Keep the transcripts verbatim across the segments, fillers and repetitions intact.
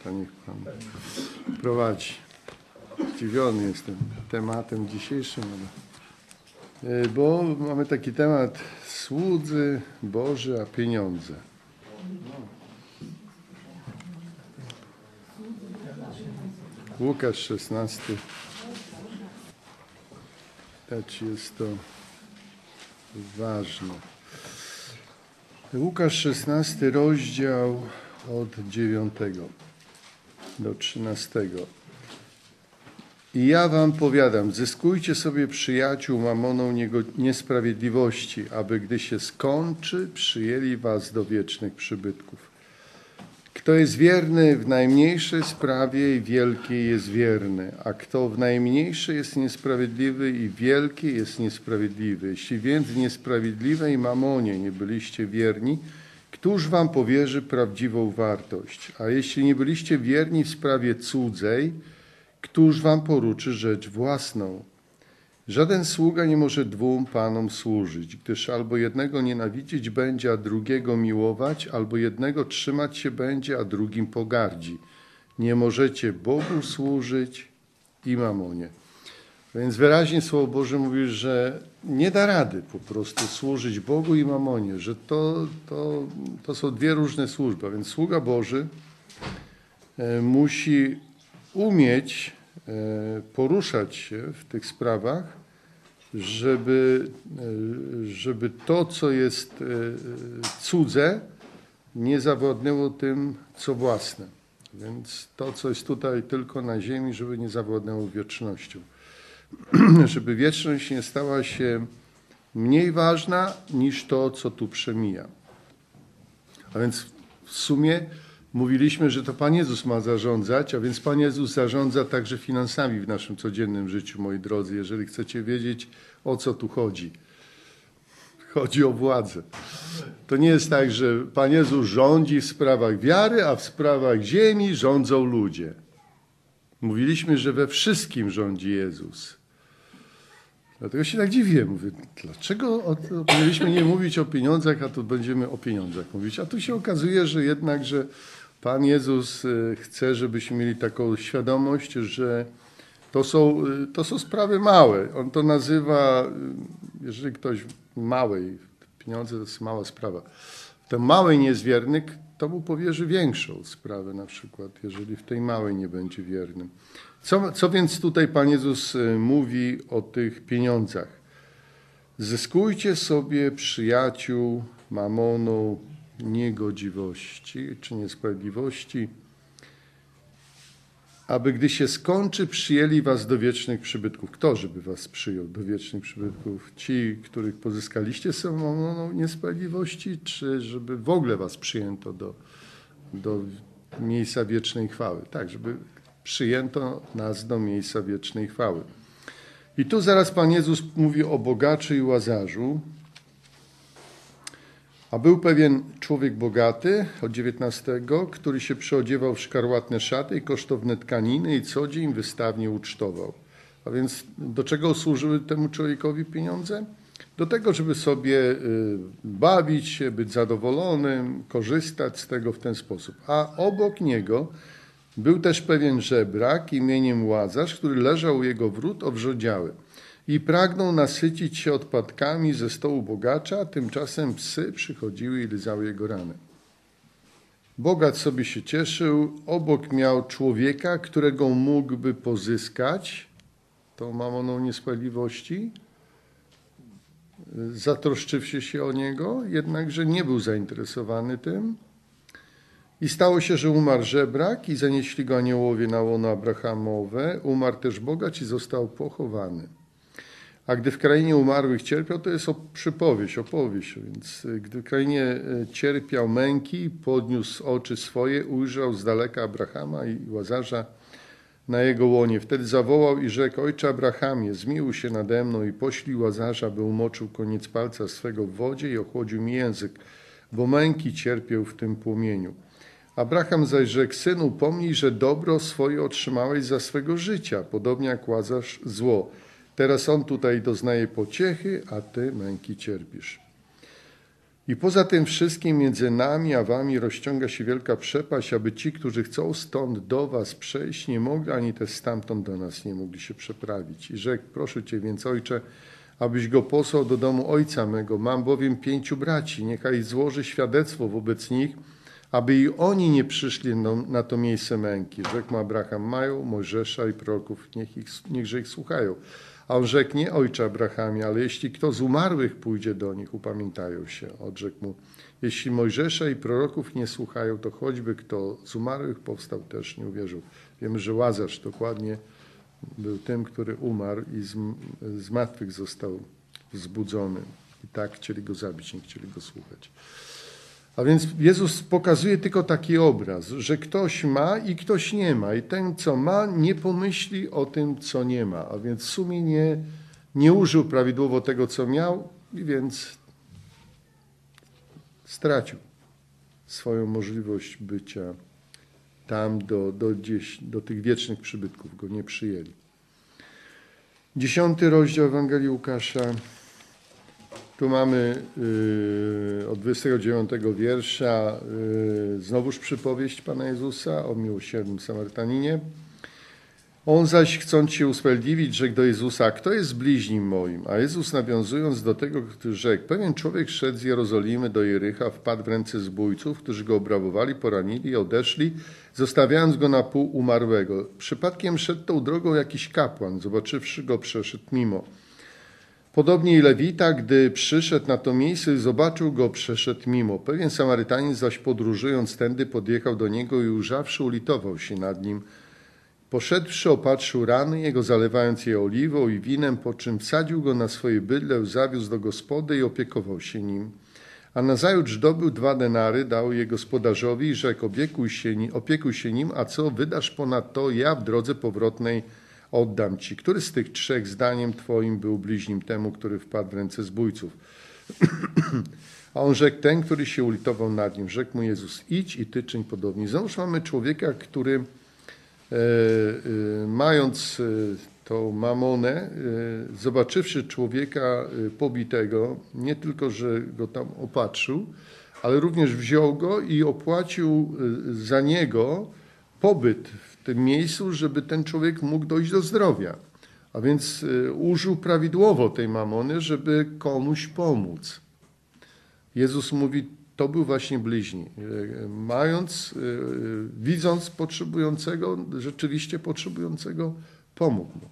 to niech Pan prowadzi. Zdziwiony jestem tematem dzisiejszym, bo mamy taki temat słudzy Boży, a pieniądze. Łukasz szesnasty. Tak jest to ważne. Łukasz szesnasty rozdział od dziewiątego do trzynastego. I ja wam powiadam, zyskujcie sobie przyjaciół mamoną niego niesprawiedliwości, aby gdy się skończy, przyjęli was do wiecznych przybytków. Kto jest wierny w najmniejszej sprawie i wielkiej jest wierny, a kto w najmniejszej jest niesprawiedliwy i wielkiej jest niesprawiedliwy. Jeśli więc w niesprawiedliwej mamonie nie byliście wierni, któż wam powierzy prawdziwą wartość? A jeśli nie byliście wierni w sprawie cudzej, któż wam poruczy rzecz własną? Żaden sługa nie może dwóm panom służyć, gdyż albo jednego nienawidzić będzie, a drugiego miłować, albo jednego trzymać się będzie, a drugim pogardzi. Nie możecie Bogu służyć i mamonie. Więc wyraźnie Słowo Boże mówi, że nie da rady po prostu służyć Bogu i mamonie, że to, to, to są dwie różne służby. A więc sługa Boży musi umieć poruszać się w tych sprawach, żeby, żeby to, co jest cudze, nie zawładnęło tym, co własne. Więc to, co jest tutaj tylko na ziemi, żeby nie zawładnęło wiecznością. Żeby wieczność nie stała się mniej ważna niż to, co tu przemija. A więc w sumie mówiliśmy, że to Pan Jezus ma zarządzać, a więc Pan Jezus zarządza także finansami w naszym codziennym życiu, moi drodzy, jeżeli chcecie wiedzieć, o co tu chodzi. Chodzi o władzę. To nie jest tak, że Pan Jezus rządzi w sprawach wiary, a w sprawach ziemi rządzą ludzie. Mówiliśmy, że we wszystkim rządzi Jezus. Dlatego się tak dziwię. Mówię, dlaczego o, powinniśmy nie mówić o pieniądzach, a tu będziemy o pieniądzach mówić. A tu się okazuje, że jednak, że Pan Jezus chce, żebyśmy mieli taką świadomość, że to są, to są sprawy małe. On to nazywa, jeżeli ktoś małej, pieniądze to jest mała sprawa. Ten mały nie jest wierny, to mu powierzy większą sprawę na przykład, jeżeli w tej małej nie będzie wiernym. Co, co więc tutaj Pan Jezus mówi o tych pieniądzach? Zyskujcie sobie przyjaciół mamoną niegodziwości czy niesprawiedliwości, aby gdy się skończy, przyjęli was do wiecznych przybytków. Kto żeby was przyjął do wiecznych przybytków? Ci, których pozyskaliście są mamoną niesprawiedliwości, czy żeby w ogóle was przyjęto do, do miejsca wiecznej chwały? Tak, żeby przyjęto nas do miejsca wiecznej chwały. I tu zaraz Pan Jezus mówi o bogaczu i łazarzu. A był pewien człowiek bogaty, od dziewiętnastego, który się przyodziewał w szkarłatne szaty i kosztowne tkaniny i co dzień wystawnie ucztował. A więc do czego służyły temu człowiekowi pieniądze? Do tego, żeby sobie bawić się, być zadowolonym, korzystać z tego w ten sposób. A obok niego był też pewien żebrak imieniem Łazarz, który leżał u jego wrót owrzodziały i pragnął nasycić się odpadkami ze stołu bogacza, a tymczasem psy przychodziły i lizały jego rany. Bogacz sobie się cieszył, obok miał człowieka, którego mógłby pozyskać tą mamoną niesprawiedliwości, zatroszczywszy się o niego, jednakże nie był zainteresowany tym. I stało się, że umarł żebrak i zanieśli go aniołowie na łono Abrahamowe. Umarł też bogacz i został pochowany. A gdy w krainie umarłych cierpiał, to jest przypowieść, opowieść. Więc gdy w krainie cierpiał męki, podniósł oczy swoje, ujrzał z daleka Abrahama i Łazarza na jego łonie. Wtedy zawołał i rzekł: Ojcze Abrahamie, zmiłuj się nade mną i poślij Łazarza, by umoczył koniec palca swego w wodzie i ochłodził mi język, bo męki cierpiał w tym płomieniu. Abraham zaś rzekł: Synu, pomnij, że dobro swoje otrzymałeś za swego życia, podobnie jak Łazarz zło. Teraz on tutaj doznaje pociechy, a ty męki cierpisz. I poza tym wszystkim między nami a wami rozciąga się wielka przepaść, aby ci, którzy chcą stąd do was przejść, nie mogli, ani też stamtąd do nas nie mogli się przeprawić. I rzekł, proszę cię więc, ojcze, abyś go posłał do domu ojca mego. Mam bowiem pięciu braci, niechaj złoży świadectwo wobec nich, aby i oni nie przyszli na to miejsce męki. Rzekł mu Abraham, mają Mojżesza i proroków, niech ich, niechże ich słuchają. A on rzekł, nie ojcze Abrahamie, ale jeśli kto z umarłych pójdzie do nich, upamiętają się. Odrzekł mu, jeśli Mojżesza i proroków nie słuchają, to choćby kto z umarłych powstał, też nie uwierzył. Wiemy, że Łazarz dokładnie był tym, który umarł i z, z martwych został wzbudzony. I tak chcieli go zabić, nie chcieli go słuchać. A więc Jezus pokazuje tylko taki obraz, że ktoś ma i ktoś nie ma. I ten, co ma, nie pomyśli o tym, co nie ma. A więc w sumie nie, nie użył prawidłowo tego, co miał, i więc stracił swoją możliwość bycia tam do, do, gdzieś, do tych wiecznych przybytków. Go nie przyjęli. Dziesiąty rozdział Ewangelii Łukasza. Tu mamy yy, od dwudziestego dziewiątego wiersza yy, znowuż przypowieść Pana Jezusa o miłosiernym Samarytaninie. On zaś, chcąc się usprawiedliwić, rzekł do Jezusa, kto jest bliźnim moim? A Jezus, nawiązując do tego, który rzekł, pewien człowiek szedł z Jerozolimy do Jericha, wpadł w ręce zbójców, którzy go obrabowali, poranili i odeszli, zostawiając go na pół umarłego. Przypadkiem szedł tą drogą jakiś kapłan, zobaczywszy go, przeszedł mimo. Podobnie i Lewita, gdy przyszedł na to miejsce i zobaczył go, przeszedł mimo. Pewien Samarytanin zaś podróżując tędy podjechał do niego i ujrzawszy ulitował się nad nim. Poszedłszy, opatrzył rany jego, zalewając je oliwą i winem, po czym wsadził go na swoje bydlę, zawiózł do gospody i opiekował się nim. A nazajutrz dobył dwa denary, dał je gospodarzowi i rzekł, opiekuj się, opiekuj się nim, a co wydasz ponad to, ja w drodze powrotnej oddam ci. Który z tych trzech zdaniem twoim był bliźnim temu, który wpadł w ręce zbójców? A on rzekł, ten, który się ulitował nad nim. Rzekł mu Jezus, idź i ty czyń podobnie. Znowuż mamy człowieka, który e, e, mając e, tą mamonę, e, zobaczywszy człowieka e, pobitego, nie tylko, że go tam opatrzył, ale również wziął go i opłacił e, za niego pobyt w tym miejscu, żeby ten człowiek mógł dojść do zdrowia. A więc użył prawidłowo tej mamony, żeby komuś pomóc. Jezus mówi, to był właśnie bliźni. Mając, widząc potrzebującego, rzeczywiście potrzebującego, pomógł mu.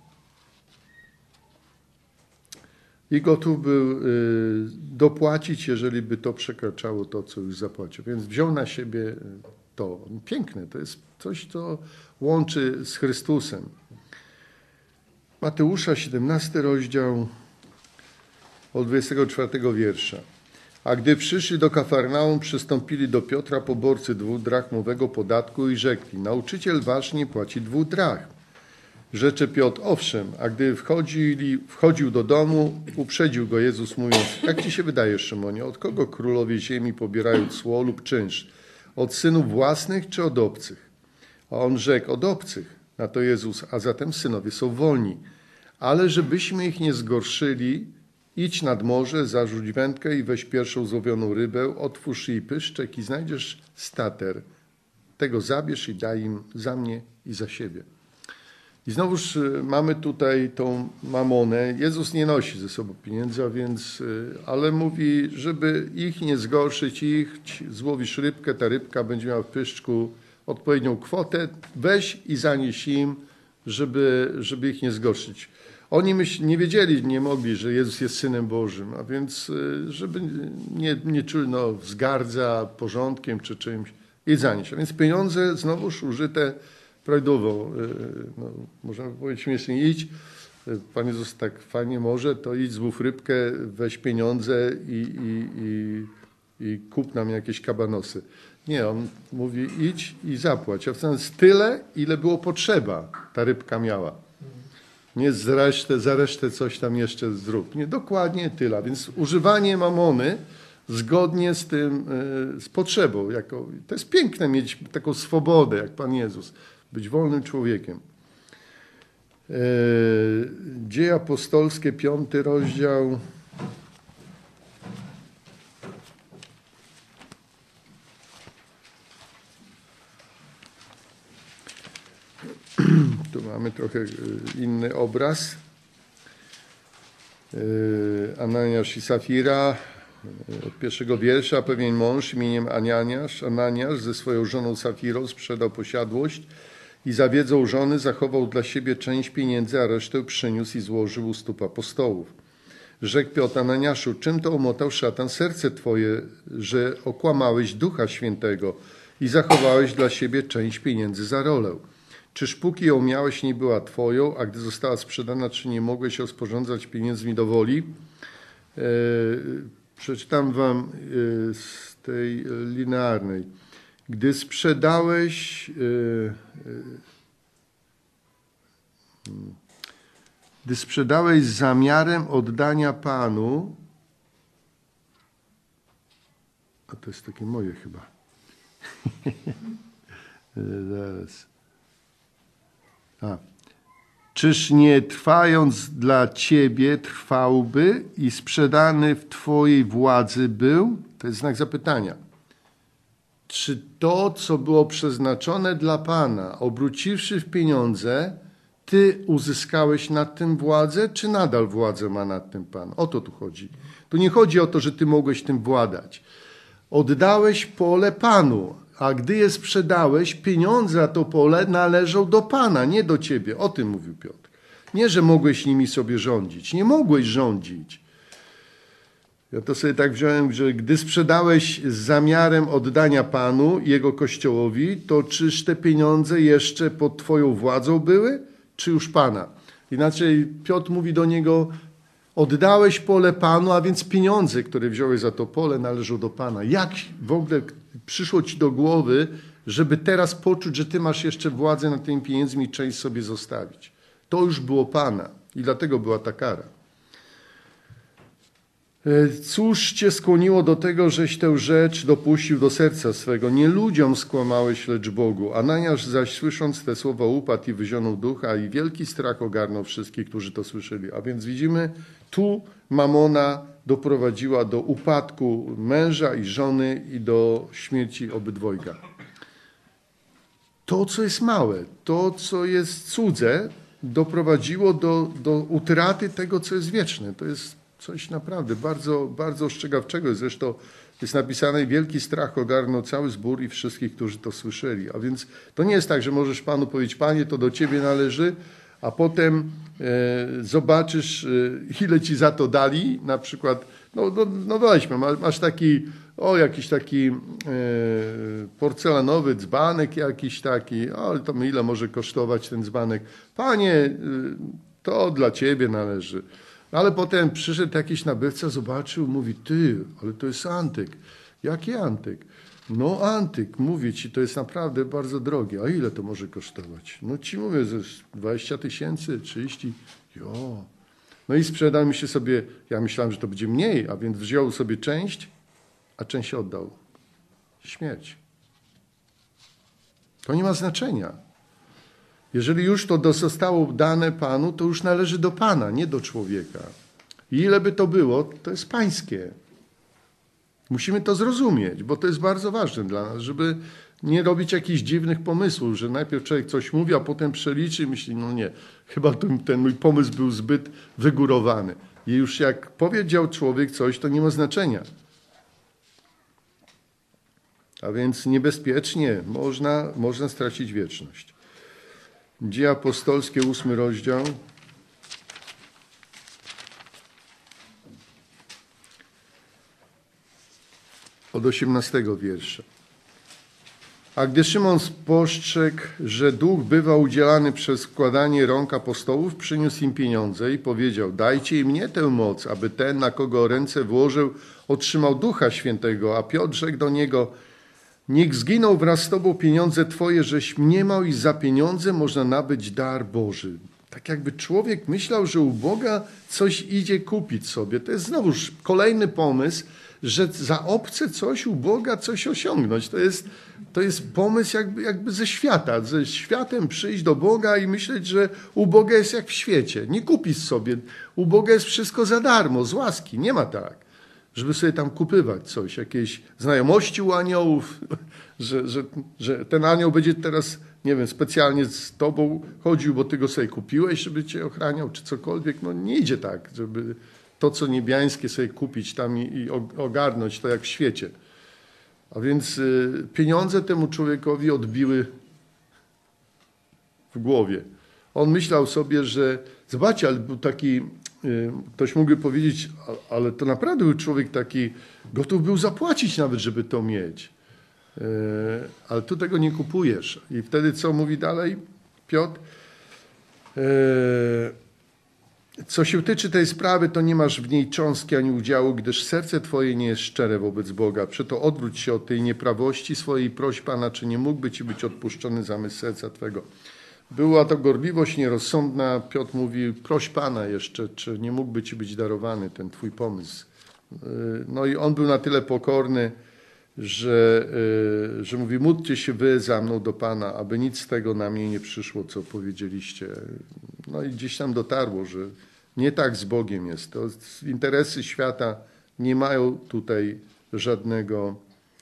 I gotów był dopłacić, jeżeli by to przekraczało to, co już zapłacił. Więc wziął na siebie to. Piękne, to jest coś, co łączy z Chrystusem. Mateusza, siedemnasty rozdział, od dwudziestego czwartego wiersza. A gdy przyszli do Kafarnaum, przystąpili do Piotra poborcy dwudrachmowego podatku i rzekli, nauczyciel wasz nie płaci dwóch drachm. Rzecze Piotr, owszem, a gdy wchodzili, wchodził do domu, uprzedził go Jezus, mówiąc, jak ci się wydaje, Szymonie, od kogo królowie ziemi pobierają cło lub czynsz? Od synów własnych czy od obcych? A on rzekł, od obcych. Na to Jezus, a zatem synowie są wolni. Ale żebyśmy ich nie zgorszyli, idź nad morze, zarzuć wędkę i weź pierwszą złowioną rybę, otwórz jej pyszczek i znajdziesz stater. Tego zabierz i daj im za mnie i za siebie. I znowuż mamy tutaj tą mamonę. Jezus nie nosi ze sobą pieniędzy, a więc, ale mówi, żeby ich nie zgorszyć, ich złowisz rybkę, ta rybka będzie miała w pyszczku odpowiednią kwotę, weź i zanieś im, żeby, żeby ich nie zgorszyć. Oni myśl, nie wiedzieli, nie mogli, że Jezus jest Synem Bożym, a więc żeby nie, nie czuli no, wzgardza porządkiem czy czymś i zanieść. A więc pieniądze znowuż użyte prawidłowo, no, możemy powiedzieć śmiesznie, idź, Pan Jezus tak fajnie może, to idź, złów rybkę, weź pieniądze i, i, i, i kup nam jakieś kabanosy. Nie, on mówi idź i zapłać. A w sensie tyle, ile było potrzeba, ta rybka miała. Nie za resztę, za resztę coś tam jeszcze zrób. Nie, dokładnie tyle. A więc używanie mamony zgodnie z tym, z potrzebą. Jako, to jest piękne mieć taką swobodę, jak Pan Jezus. Być wolnym człowiekiem. Dzieje apostolskie, piąty rozdział. Tu mamy trochę inny obraz. Ananiasz i Safira. Od pierwszego wiersza pewien mąż imieniem Ananiasz, Ananiasz ze swoją żoną Safirą sprzedał posiadłość i za wiedzą żony zachował dla siebie część pieniędzy, a resztę przyniósł i złożył u stóp apostołów. Rzekł Piotr: Ananiaszu, czym to omotał szatan serce twoje, że okłamałeś Ducha Świętego i zachowałeś dla siebie część pieniędzy za rolę? Czyż póki ją miałeś, nie była twoją, a gdy została sprzedana, czy nie mogłeś rozporządzać pieniędzmi do woli? Eee, przeczytam wam e, z tej linearnej. Gdy sprzedałeś... E, e, Gdy sprzedałeś z zamiarem oddania Panu, a to jest takie moje chyba. Zaraz. A. Czyż nie trwając dla Ciebie trwałby i sprzedany w Twojej władzy był? To jest znak zapytania. Czy to, co było przeznaczone dla Pana, obróciwszy w pieniądze, Ty uzyskałeś nad tym władzę, czy nadal władzę ma nad tym Pan? O to tu chodzi. Tu nie chodzi o to, że Ty mogłeś tym władać. Oddałeś pole Panu, a gdy je sprzedałeś, pieniądze za to pole należą do Pana, nie do Ciebie. O tym mówił Piotr. Nie, że mogłeś nimi sobie rządzić. Nie mogłeś rządzić. Ja to sobie tak wziąłem, że gdy sprzedałeś z zamiarem oddania Panu i Jego Kościołowi, to czyż te pieniądze jeszcze pod Twoją władzą były? Czy już Pana? Inaczej Piotr mówi do niego: oddałeś pole Panu, a więc pieniądze, które wziąłeś za to pole, należą do Pana. Jak w ogóle przyszło Ci do głowy, żeby teraz poczuć, że Ty masz jeszcze władzę nad tymi pieniędzmi i część sobie zostawić? To już było Pana i dlatego była ta kara. Cóż Cię skłoniło do tego, żeś tę rzecz dopuścił do serca swego? Nie ludziom skłamałeś, lecz Bogu. Ananiasz zaś, słysząc te słowa, upadł i wyzionął ducha, i wielki strach ogarnął wszystkich, którzy to słyszeli. A więc widzimy, tu mamona doprowadziła do upadku męża i żony i do śmierci obydwojga. To, co jest małe, to, co jest cudze, doprowadziło do, do utraty tego, co jest wieczne. To jest coś naprawdę bardzo, bardzo ostrzegawczego. Zresztą jest napisane: wielki strach ogarnął cały zbór i wszystkich, którzy to słyszeli. A więc to nie jest tak, że możesz Panu powiedzieć: Panie, to do Ciebie należy, a potem e, zobaczysz, e, ile Ci za to dali. Na przykład, no, no, no weźmy, masz taki, o jakiś taki e, porcelanowy dzbanek jakiś taki, ale to ile może kosztować ten dzbanek? Panie, e, to dla Ciebie należy. Ale potem przyszedł jakiś nabywca, zobaczył, mówi: ty, ale to jest antyk. Jaki antyk? No antyk, mówię Ci, to jest naprawdę bardzo drogie. A ile to może kosztować? No Ci mówię, że dwadzieścia tysięcy, trzydzieści. Jo. No i sprzedał mi się sobie, ja myślałem, że to będzie mniej, a więc wziął sobie część, a część oddał. Śmierć. To nie ma znaczenia. Jeżeli już to zostało dane Panu, to już należy do Pana, nie do człowieka. I ile by to było, to jest pańskie. Musimy to zrozumieć, bo to jest bardzo ważne dla nas, żeby nie robić jakichś dziwnych pomysłów, że najpierw człowiek coś mówi, a potem przeliczy i myśli: no nie, chyba ten, ten mój pomysł był zbyt wygórowany. I już jak powiedział człowiek coś, to nie ma znaczenia. A więc niebezpiecznie można, można stracić wieczność. Dzieje apostolskie, ósmy rozdział. Od osiemnastego wiersza. A gdy Szymon spostrzegł, że duch bywa udzielany przez wkładanie rąk apostołów, przyniósł im pieniądze i powiedział: dajcie im mnie tę moc, aby ten, na kogo ręce włożył, otrzymał Ducha Świętego. A Piotr rzekł do niego: niech zginą wraz z Tobą pieniądze Twoje, żeś mniemał, i za pieniądze można nabyć dar Boży. Tak jakby człowiek myślał, że u Boga coś idzie kupić sobie. To jest znowuż kolejny pomysł, że za obce coś u Boga coś osiągnąć. To jest, to jest pomysł jakby, jakby ze świata. Ze światem przyjść do Boga i myśleć, że u Boga jest jak w świecie. Nie kupisz sobie. U Boga jest wszystko za darmo, z łaski. Nie ma tak. żeby sobie tam kupywać coś, jakieś znajomości u aniołów, że, że, że ten anioł będzie teraz, nie wiem, specjalnie z tobą chodził, bo ty go sobie kupiłeś, żeby cię ochraniał, czy cokolwiek. No nie idzie tak, żeby to, co niebiańskie sobie kupić tam i, i ogarnąć to jak w świecie. A więc y, pieniądze temu człowiekowi odbiły w głowie. On myślał sobie, że zobaczcie, ale był taki, y, ktoś mógłby powiedzieć, ale to naprawdę był człowiek taki, gotów był zapłacić nawet, żeby to mieć. Y, ale tu tego nie kupujesz. I wtedy co mówi dalej Piotr? Y, Co się tyczy tej sprawy, to nie masz w niej cząstki ani udziału, gdyż serce twoje nie jest szczere wobec Boga. Przeto odwróć się od tej nieprawości swojej i proś Pana, czy nie mógłby ci być odpuszczony zamysł serca twego. Była to gorliwość nierozsądna. Piotr mówi, proś Pana jeszcze, czy nie mógłby ci być darowany ten twój pomysł. No i on był na tyle pokorny, że, że mówi, módlcie się wy za mną do Pana, aby nic z tego na mnie nie przyszło, co powiedzieliście. No i gdzieś tam dotarło, że nie tak z Bogiem jest. To interesy świata nie mają tutaj żadnego,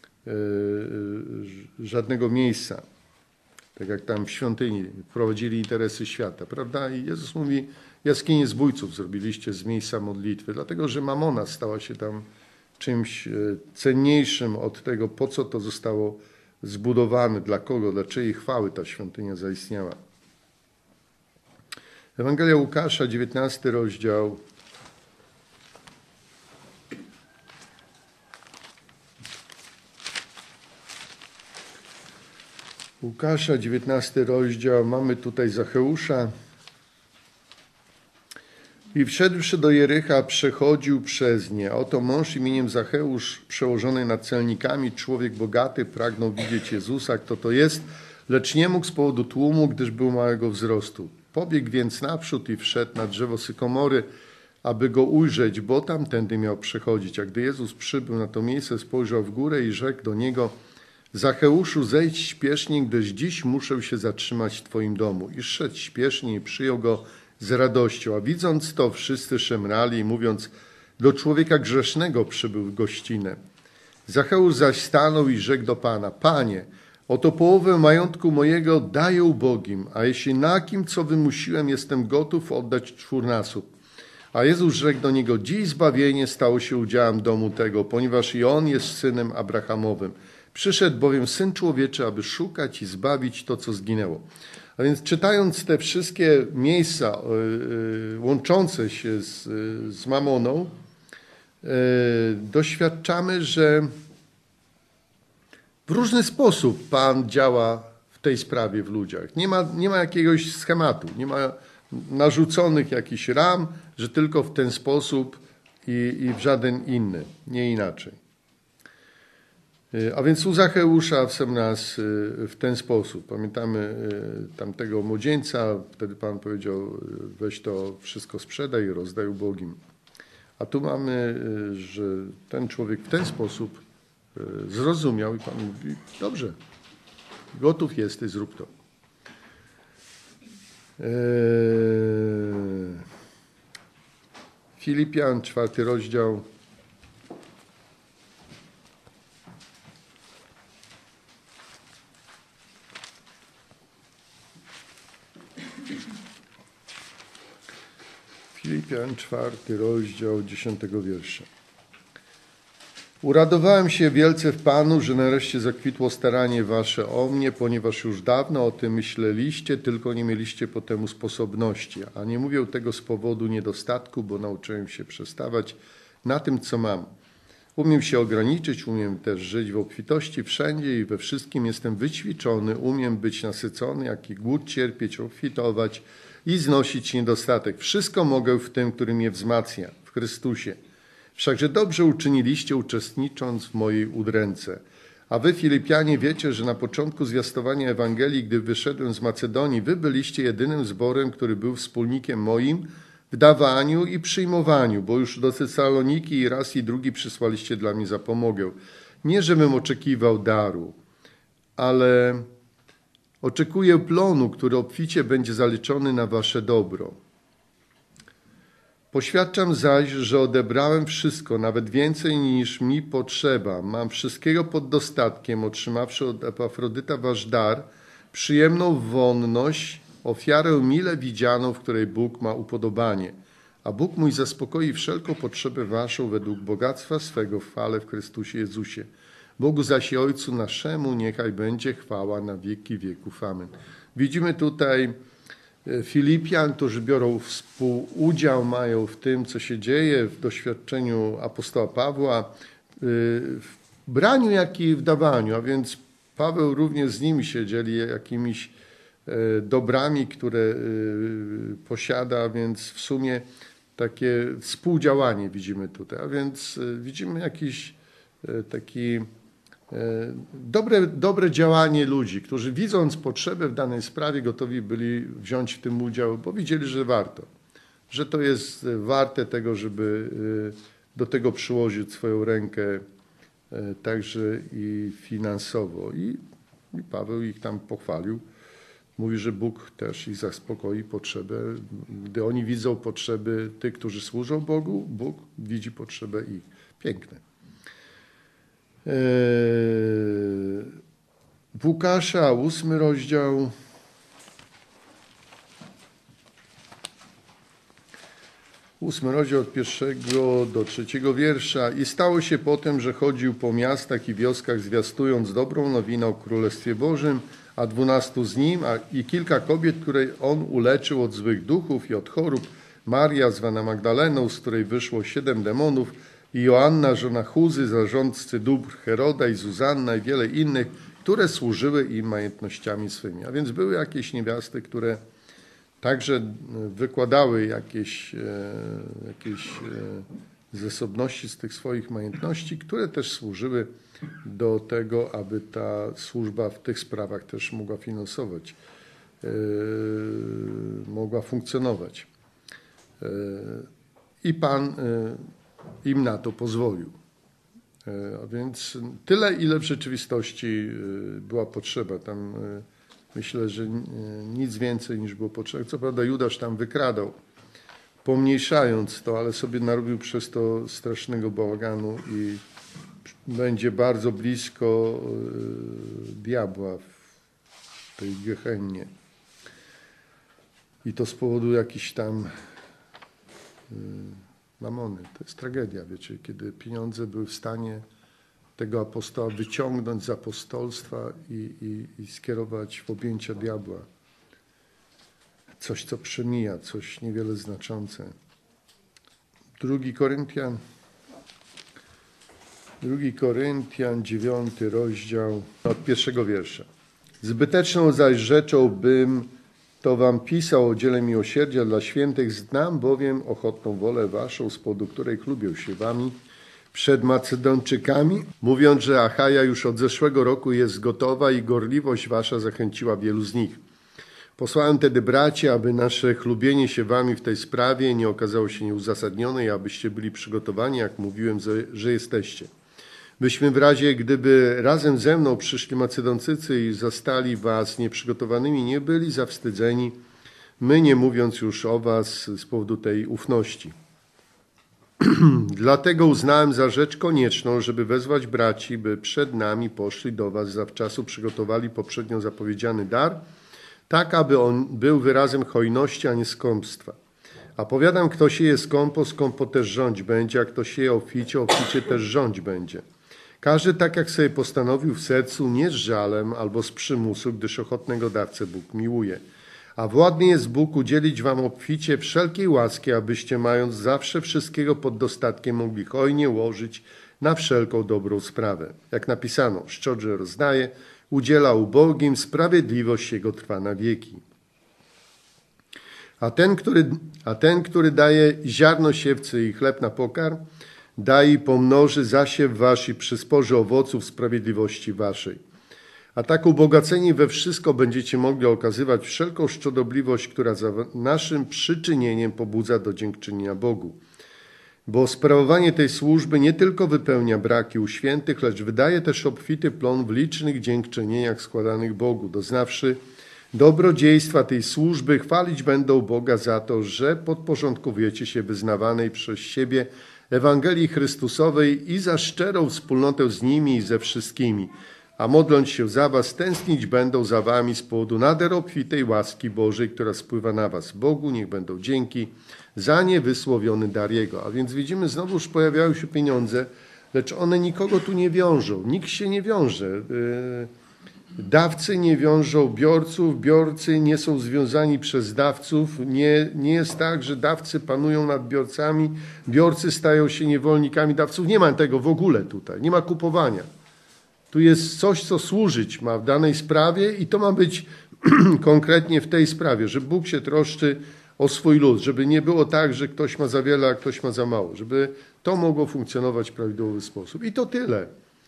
żadnego miejsca. Tak jak tam w świątyni prowadzili interesy świata, prawda? I Jezus mówi, jaskinię zbójców zrobiliście z miejsca modlitwy, dlatego że mamona stała się tam czymś cenniejszym od tego, po co to zostało zbudowane, dla kogo, dla czyjej chwały ta świątynia zaistniała. Ewangelia Łukasza, dziewiętnasty rozdział. Łukasza, dziewiętnasty rozdział. Mamy tutaj Zacheusza. I wszedłszy do Jericha, przechodził przez nie. Oto mąż imieniem Zacheusz, przełożony nad celnikami, człowiek bogaty, pragnął widzieć Jezusa, kto to jest, lecz nie mógł z powodu tłumu, gdyż był małego wzrostu. Pobiegł więc naprzód i wszedł na drzewo sykomory, aby go ujrzeć, bo tamtędy miał przechodzić. A gdy Jezus przybył na to miejsce, spojrzał w górę i rzekł do niego, Zacheuszu, zejdź śpiesznie, gdyż dziś muszę się zatrzymać w twoim domu. I szedł śpiesznie i przyjął go z radością. A widząc to, wszyscy szemrali, mówiąc, do człowieka grzesznego przybył w gościnę. Zacheusz zaś stanął i rzekł do Pana, Panie, oto połowę majątku mojego daję ubogim, a jeśli na kim, co wymusiłem, jestem gotów oddać czwórnasób. A Jezus rzekł do niego, dziś zbawienie stało się udziałem domu tego, ponieważ i on jest synem Abrahamowym. Przyszedł bowiem Syn Człowieczy, aby szukać i zbawić to, co zginęło. A więc czytając te wszystkie miejsca łączące się z, z mamoną, doświadczamy, że w różny sposób Pan działa w tej sprawie w ludziach. Nie ma, nie ma jakiegoś schematu, nie ma narzuconych jakichś ram, że tylko w ten sposób i, i w żaden inny, nie inaczej. A więc u Zacheusza w sam raz w ten sposób. Pamiętamy tamtego młodzieńca, wtedy Pan powiedział, weź to wszystko sprzedaj i rozdaj ubogim. A tu mamy, że ten człowiek w ten sposób zrozumiał i Pan mówi, dobrze, gotów jesteś, zrób to. Filipian, czwarty rozdział. Filipian, czwarty rozdział, dziesiątego wiersza. Uradowałem się wielce w Panu, że nareszcie zakwitło staranie wasze o mnie, ponieważ już dawno o tym myśleliście, tylko nie mieliście po temu sposobności. A nie mówię tego z powodu niedostatku, bo nauczyłem się przestawać na tym, co mam. Umiem się ograniczyć, umiem też żyć w obfitości wszędzie i we wszystkim jestem wyćwiczony, umiem być nasycony, jak i głód cierpieć, obfitować i znosić niedostatek. Wszystko mogę w tym, który mnie wzmacnia, w Chrystusie. Wszakże dobrze uczyniliście, uczestnicząc w mojej udręce. A wy, Filipianie, wiecie, że na początku zwiastowania Ewangelii, gdy wyszedłem z Macedonii, wy byliście jedynym zborem, który był wspólnikiem moim w dawaniu i przyjmowaniu, bo już do Tesaloniki i raz i drugi przysłaliście dla mnie zapomogę. Nie, żebym oczekiwał daru, ale oczekuję plonu, który obficie będzie zaliczony na wasze dobro. Poświadczam zaś, że odebrałem wszystko, nawet więcej niż mi potrzeba. Mam wszystkiego pod dostatkiem, otrzymawszy od Epafrodyta wasz dar, przyjemną wonność, ofiarę mile widzianą, w której Bóg ma upodobanie. A Bóg mój zaspokoi wszelką potrzebę waszą według bogactwa swego w chwale w Chrystusie Jezusie. Bogu zaś i Ojcu naszemu niechaj będzie chwała na wieki wieków. Amen. Widzimy tutaj Filipian, którzy biorą współudział, mają w tym, co się dzieje, w doświadczeniu apostoła Pawła, w braniu, jak i w dawaniu, a więc Paweł również z nimi się dzieli jakimiś dobrami, które posiada, a więc w sumie takie współdziałanie widzimy tutaj, a więc widzimy jakiś taki Dobre, dobre działanie ludzi, którzy widząc potrzebę w danej sprawie gotowi byli wziąć w tym udział, bo widzieli, że warto, że to jest warte tego, żeby do tego przyłożyć swoją rękę także i finansowo. I, i Paweł ich tam pochwalił. Mówi, że Bóg też ich zaspokoi potrzebę. Gdy oni widzą potrzeby tych, którzy służą Bogu, Bóg widzi potrzebę ich. Piękne. W Łukasza, ósmy rozdział. Ósmy rozdział od pierwszego do trzeciego wiersza. I stało się potem, że chodził po miastach i wioskach, zwiastując dobrą nowinę o Królestwie Bożym, a dwunastu z nim, a i kilka kobiet, które on uleczył od złych duchów i od chorób. Maria, zwana Magdaleną, z której wyszło siedem demonów, i Joanna, żona Chuzy, zarządcy dóbr Heroda, i Zuzanna i wiele innych, które służyły im majątnościami swymi. A więc były jakieś niewiasty, które także wykładały jakieś, jakieś zasobności z tych swoich majątności, które też służyły do tego, aby ta służba w tych sprawach też mogła finansować, mogła funkcjonować. I Pan im na to pozwolił. A więc tyle, ile w rzeczywistości była potrzeba. Tam myślę, że nic więcej niż było potrzeba. Co prawda Judasz tam wykradał, pomniejszając to, ale sobie narobił przez to strasznego bałaganu i będzie bardzo blisko diabła w tej gehennie. I to z powodu jakichś tam mamony. To jest tragedia, wiecie, kiedy pieniądze były w stanie tego apostoła wyciągnąć z apostolstwa i, i, i skierować w objęcia diabła. Coś, co przemija, coś niewiele znaczące. Drugi Koryntian, drugi Koryntian, dziewiąty rozdział, od pierwszego wiersza. Zbyteczną zaś rzeczą bym to wam pisał o dziele miłosierdzia dla świętych, znam bowiem ochotną wolę waszą, z powodu której chlubią się wami przed Macedończykami, mówiąc, że Achaja już od zeszłego roku jest gotowa i gorliwość wasza zachęciła wielu z nich. Posłałem tedy braci, aby nasze chlubienie się wami w tej sprawie nie okazało się nieuzasadnione i abyście byli przygotowani, jak mówiłem, że jesteście. Byśmy w razie, gdyby razem ze mną przyszli Macedończycy i zastali was nieprzygotowanymi, nie byli zawstydzeni, my nie mówiąc już o was z powodu tej ufności. Dlatego uznałem za rzecz konieczną, żeby wezwać braci, by przed nami poszli do was, zawczasu przygotowali poprzednio zapowiedziany dar, tak aby on był wyrazem hojności, a nie skąpstwa. A powiadam, kto sieje skąpo, skąpo też rządź będzie, a kto sieje obficie, obficie też rządź będzie. Każdy tak, jak sobie postanowił w sercu, nie z żalem albo z przymusu, gdyż ochotnego dawcę Bóg miłuje. A władny jest Bóg udzielić wam obficie wszelkiej łaski, abyście mając zawsze wszystkiego pod dostatkiem mogli hojnie łożyć na wszelką dobrą sprawę. Jak napisano, szczodrze rozdaje, udziela ubogim, sprawiedliwość jego trwa na wieki. A ten, który, a ten, który daje ziarno siewcy i chleb na pokarm, daje i pomnoży zasiew wasz i przysporzy owoców sprawiedliwości waszej. A tak ubogaceni we wszystko będziecie mogli okazywać wszelką szczodobliwość, która za naszym przyczynieniem pobudza do dziękczynienia Bogu. Bo sprawowanie tej służby nie tylko wypełnia braki u świętych, lecz wydaje też obfity plon w licznych dziękczynieniach składanych Bogu, doznawszy, dobrodziejstwa tej służby chwalić będą Boga za to, że podporządkowujecie się wyznawanej przez siebie Ewangelii Chrystusowej i za szczerą wspólnotę z nimi i ze wszystkimi. A modląc się za was, tęsknić będą za wami z powodu nader obfitej łaski Bożej, która spływa na was. Bogu niech będą dzięki za niewysłowiony dar Jego. A więc widzimy, znowuż pojawiają się pieniądze, lecz one nikogo tu nie wiążą. Nikt się nie wiąże. Dawcy nie wiążą biorców, biorcy nie są związani przez dawców. Nie, nie jest tak, że dawcy panują nad biorcami, biorcy stają się niewolnikami dawców. Nie ma tego w ogóle tutaj, nie ma kupowania. Tu jest coś, co służyć ma w danej sprawie i to ma być konkretnie w tej sprawie, że Bóg się troszczy o swój lud, żeby nie było tak, że ktoś ma za wiele, a ktoś ma za mało, żeby to mogło funkcjonować w prawidłowy sposób. I to tyle.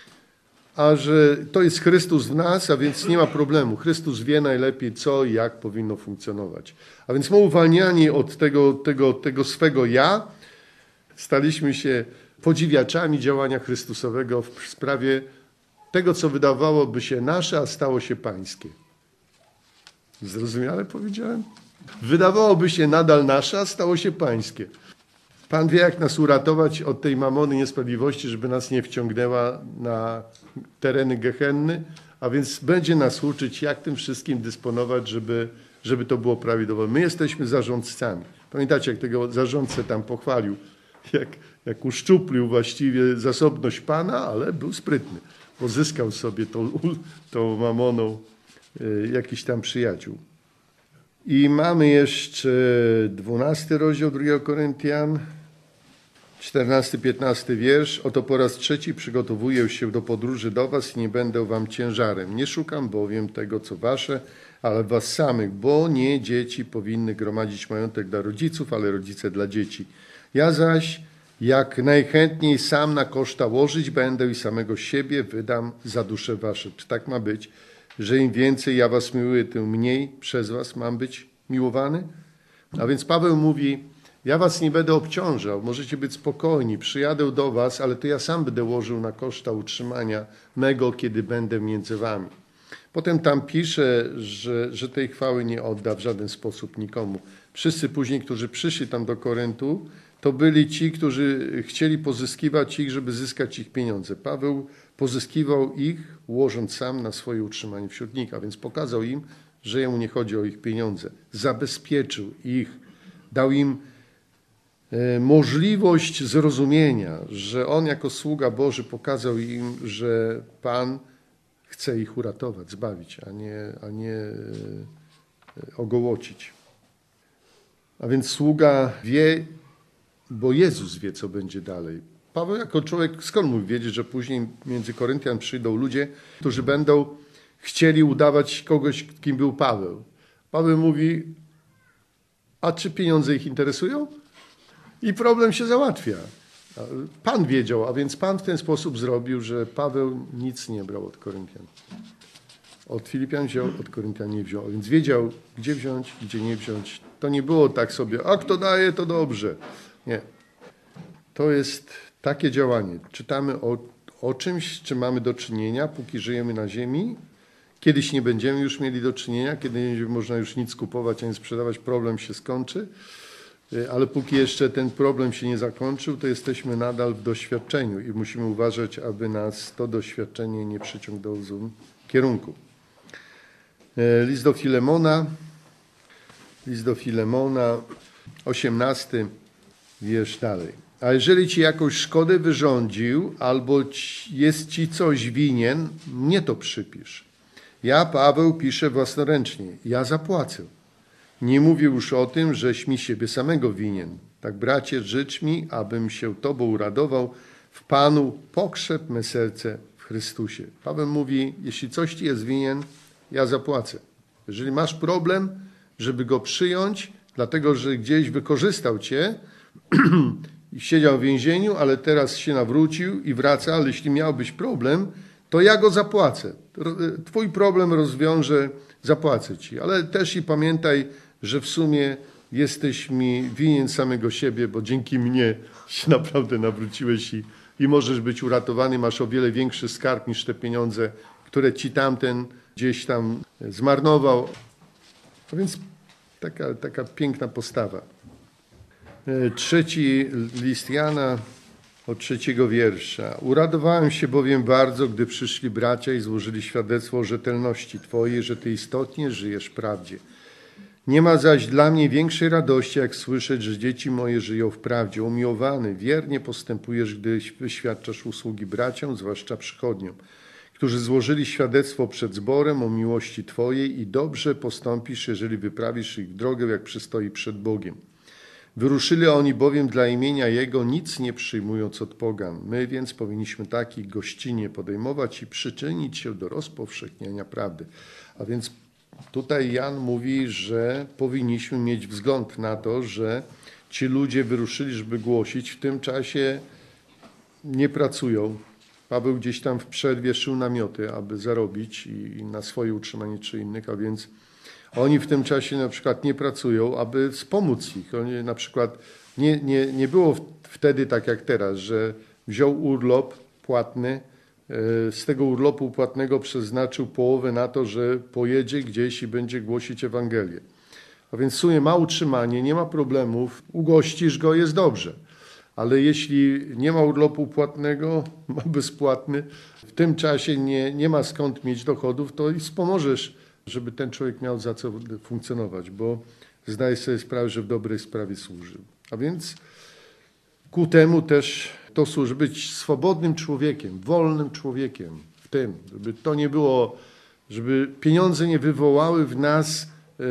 A że to jest Chrystus w nas, a więc nie ma problemu. Chrystus wie najlepiej, co i jak powinno funkcjonować. A więc my uwalniani od tego, tego, tego swego ja, staliśmy się podziwiaczami działania Chrystusowego w sprawie tego, co wydawałoby się nasze, a stało się pańskie. Zrozumiale powiedziałem? Wydawałoby się nadal nasze, a stało się pańskie. Pan wie, jak nas uratować od tej mamony niesprawiedliwości, żeby nas nie wciągnęła na tereny gehenny, a więc będzie nas uczyć, jak tym wszystkim dysponować, żeby, żeby to było prawidłowe. My jesteśmy zarządcami. Pamiętacie, jak tego zarządcę tam pochwalił, jak, jak uszczuplił właściwie zasobność Pana, ale był sprytny. Pozyskał sobie tą, tą mamoną y, jakiś tam przyjaciół. I mamy jeszcze dwunasty rozdział drugiego Koryntian, czternasty, piętnasty wiersz. Oto po raz trzeci przygotowuję się do podróży do was i nie będę wam ciężarem. Nie szukam bowiem tego, co wasze, ale was samych, bo nie dzieci powinny gromadzić majątek dla rodziców, ale rodzice dla dzieci. Ja zaś jak najchętniej sam na koszta łożyć będę i samego siebie wydam za dusze wasze. Czy tak ma być, że im więcej ja was miłuję, tym mniej przez was mam być miłowany? A więc Paweł mówi, ja was nie będę obciążał, możecie być spokojni, przyjadę do was, ale to ja sam będę łożył na koszta utrzymania mego, kiedy będę między wami. Potem tam pisze, że, że tej chwały nie odda w żaden sposób nikomu. Wszyscy później, którzy przyszli tam do Koryntu, to byli ci, którzy chcieli pozyskiwać ich, żeby zyskać ich pieniądze. Paweł pozyskiwał ich, łożąc sam na swoje utrzymanie wśród nich, a więc pokazał im, że jemu nie chodzi o ich pieniądze. Zabezpieczył ich, dał im możliwość zrozumienia, że on jako sługa Boży pokazał im, że Pan chce ich uratować, zbawić, a nie, a nie ogołocić. A więc sługa wie, bo Jezus wie, co będzie dalej. Paweł jako człowiek, skąd mógł wiedzieć, że później między Koryntian przyjdą ludzie, którzy będą chcieli udawać kogoś, kim był Paweł. Paweł mówi, a czy pieniądze ich interesują? I problem się załatwia. Pan wiedział, a więc Pan w ten sposób zrobił, że Paweł nic nie brał od Koryntian. Od Filipian wziął, od Koryntian nie wziął. A więc wiedział, gdzie wziąć, gdzie nie wziąć. To nie było tak sobie, a kto daje, to dobrze. Nie. To jest takie działanie. Czytamy o, o czymś, czym mamy do czynienia, póki żyjemy na ziemi. Kiedyś nie będziemy już mieli do czynienia, kiedy nie będzie można już nic kupować, ani sprzedawać, problem się skończy. Ale póki jeszcze ten problem się nie zakończył, to jesteśmy nadal w doświadczeniu i musimy uważać, aby nas to doświadczenie nie przyciągnęło w złym kierunku. List do Filemona, list do Filemona, osiemnasty wiersz dalej. A jeżeli ci jakąś szkodę wyrządził, albo jest ci coś winien, mnie to przypisz. Ja, Paweł, piszę własnoręcznie, ja zapłacę. Nie mówię już o tym, żeś mi siebie samego winien. Tak, bracie, życz mi, abym się Tobą uradował. W Panu pokrzep me serce w Chrystusie. Paweł mówi, jeśli coś Ci jest winien, ja zapłacę. Jeżeli masz problem, żeby go przyjąć, dlatego że gdzieś wykorzystał Cię i siedział w więzieniu, ale teraz się nawrócił i wraca, ale jeśli miałbyś problem, to ja go zapłacę. Twój problem rozwiążę, zapłacę Ci. Ale też i pamiętaj, że w sumie jesteś mi winien samego siebie, bo dzięki mnie się naprawdę nawróciłeś i, i możesz być uratowany. Masz o wiele większy skarb niż te pieniądze, które ci tamten gdzieś tam zmarnował. A więc taka, taka piękna postawa. Trzeci list Jana od trzeciego wiersza. Uradowałem się bowiem bardzo, gdy przyszli bracia i złożyli świadectwo o rzetelności Twojej, że Ty istotnie żyjesz w prawdzie. Nie ma zaś dla mnie większej radości, jak słyszeć, że dzieci moje żyją w prawdzie. Umiłowany, wiernie postępujesz, gdy wyświadczasz usługi braciom, zwłaszcza przychodniom, którzy złożyli świadectwo przed zborem o miłości Twojej i dobrze postąpisz, jeżeli wyprawisz ich drogę, jak przystoi przed Bogiem. Wyruszyli oni bowiem dla imienia Jego, nic nie przyjmując od pogan. My więc powinniśmy takich gościnnie podejmować i przyczynić się do rozpowszechniania prawdy. A więc tutaj Jan mówi, że powinniśmy mieć wzgląd na to, że ci ludzie wyruszyli, żeby głosić, w tym czasie nie pracują. Paweł gdzieś tam w przerwie szył namioty, aby zarobić i na swoje utrzymanie czy innych, a więc oni w tym czasie na przykład nie pracują, aby wspomóc ich. Oni na przykład nie, nie, nie było wtedy tak jak teraz, że wziął urlop płatny, z tego urlopu płatnego przeznaczył połowę na to, że pojedzie gdzieś i będzie głosić Ewangelię. A więc w sumie ma utrzymanie, nie ma problemów, ugościsz go, jest dobrze. Ale jeśli nie ma urlopu płatnego, ma bezpłatny, w tym czasie nie, nie ma skąd mieć dochodów, to i wspomożesz, żeby ten człowiek miał za co funkcjonować, bo zdaje sobie sprawę, że w dobrej sprawie służył. A więc ku temu też to służy, być swobodnym człowiekiem, wolnym człowiekiem w tym, żeby to nie było, żeby pieniądze nie wywołały w nas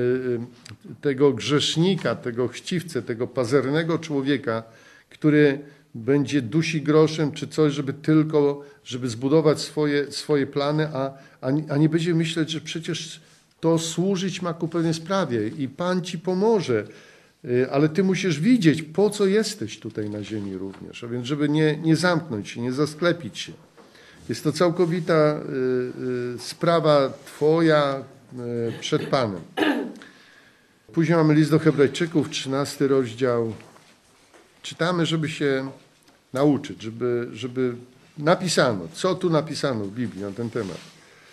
tego grzesznika, tego chciwcę, tego pazernego człowieka, który będzie dusi groszem czy coś, żeby tylko, żeby zbudować swoje, swoje plany, a, a nie będzie myśleć, że przecież to służyć ma ku pewnej sprawie i Pan ci pomoże, ale ty musisz widzieć, po co jesteś tutaj na ziemi również, a więc żeby nie, nie zamknąć się, nie zasklepić się. Jest to całkowita y, y, sprawa twoja y, przed Panem. Później mamy list do Hebrajczyków, trzynasty rozdział. Czytamy, żeby się nauczyć, żeby, żeby napisano, co tu napisano w Biblii na ten temat.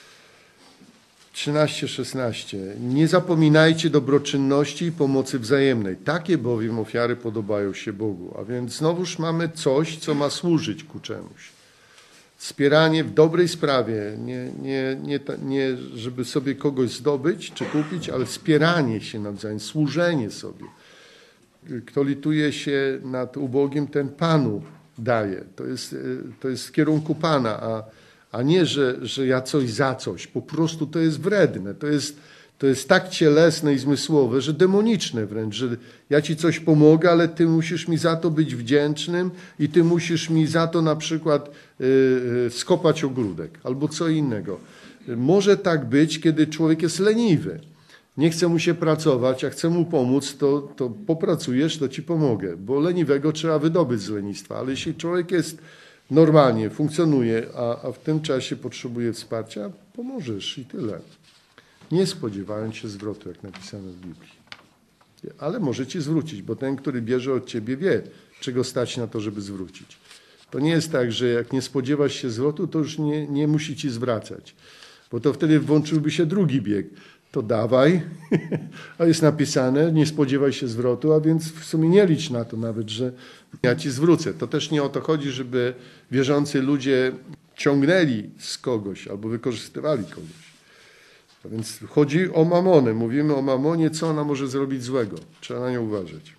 trzynaście szesnaście. Nie zapominajcie dobroczynności i pomocy wzajemnej. Takie bowiem ofiary podobają się Bogu. A więc znowuż mamy coś, co ma służyć ku czemuś. Wspieranie w dobrej sprawie, nie, nie, nie, nie żeby sobie kogoś zdobyć czy kupić, ale wspieranie się nawzajem, służenie sobie. Kto lituje się nad ubogim, ten Panu daje. To jest, to jest w kierunku Pana, a, a nie, że, że ja coś za coś. Po prostu to jest wredne. To jest, to jest tak cielesne i zmysłowe, że demoniczne wręcz, że ja ci coś pomogę, ale ty musisz mi za to być wdzięcznym i ty musisz mi za to na przykład yy, yy, skopać ogródek albo co innego. Może tak być, kiedy człowiek jest leniwy. Nie chce mu się pracować, a chce mu pomóc, to, to popracujesz, to ci pomogę, bo leniwego trzeba wydobyć z lenistwa. Ale jeśli człowiek jest normalnie, funkcjonuje, a, a w tym czasie potrzebuje wsparcia, pomożesz i tyle. Nie spodziewając się zwrotu, jak napisano w Biblii. Ale może ci zwrócić, bo ten, który bierze od ciebie, wie, czego stać na to, żeby zwrócić. To nie jest tak, że jak nie spodziewasz się zwrotu, to już nie, nie musi ci zwracać, bo to wtedy włączyłby się drugi bieg. To dawaj, a jest napisane, nie spodziewaj się zwrotu, a więc w sumie nie licz na to nawet, że ja ci zwrócę. To też nie o to chodzi, żeby wierzący ludzie ciągnęli z kogoś albo wykorzystywali kogoś. A więc chodzi o mamonę. Mówimy o mamonie, co ona może zrobić złego. Trzeba na nią uważać.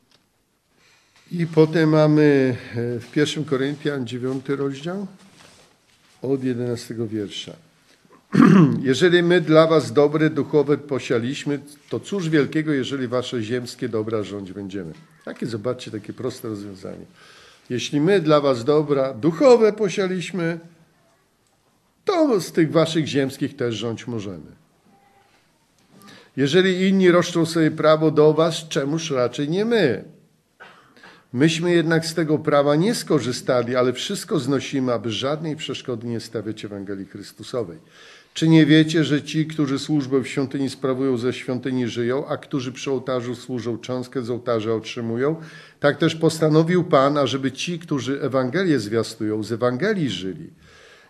I potem mamy w pierwszym Koryntian dziewiąty rozdział od jedenastego wiersza. Jeżeli my dla was dobre duchowe posialiśmy, to cóż wielkiego, jeżeli wasze ziemskie dobra rządzić będziemy. Takie, zobaczcie, takie proste rozwiązanie. Jeśli my dla was dobra duchowe posialiśmy, to z tych waszych ziemskich też rządzić możemy. Jeżeli inni roszczą sobie prawo do was, czemuż raczej nie my. Myśmy jednak z tego prawa nie skorzystali, ale wszystko znosimy, aby żadnej przeszkody nie stawiać Ewangelii Chrystusowej. Czy nie wiecie, że ci, którzy służbę w świątyni sprawują, ze świątyni żyją, a którzy przy ołtarzu służą, cząstkę z ołtarza otrzymują? Tak też postanowił Pan, ażeby ci, którzy Ewangelię zwiastują, z Ewangelii żyli.